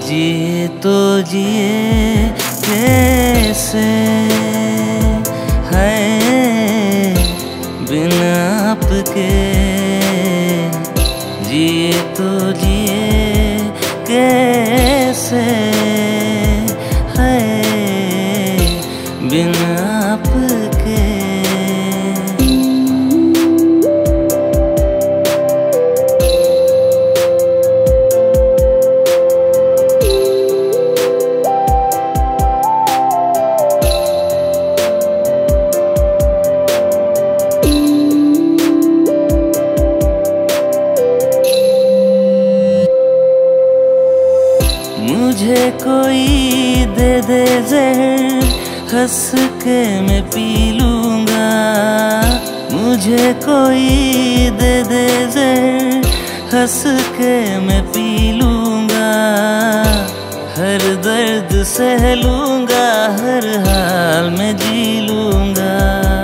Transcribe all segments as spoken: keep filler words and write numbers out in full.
जिए तो जिए कैसे है बिन आपके, जिए तो जिए कैसे है बिन आपके। मुझे कोई दे दे ज़हर, हंस के मैं पी लूँगा। मुझे कोई दे दे ज़हर, हंस के मैं पी लूँगा। हर दर्द सह लूँगा, हर हाल में जी लूँगा।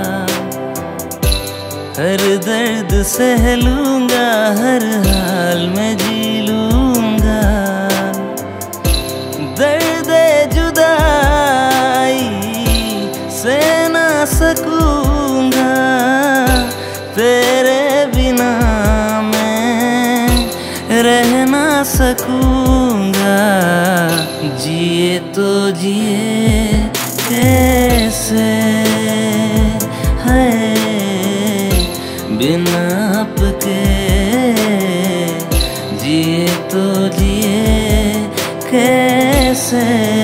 हर दर्द सह लूँगा, हर हाल में जी लूँगा। दर्द जुदाई से ना सकूंगा, तेरे बिना मैं रह ना सकूंगा। जिए तो जिए कैसे है बिन आपके, जिए तो जिए कैसे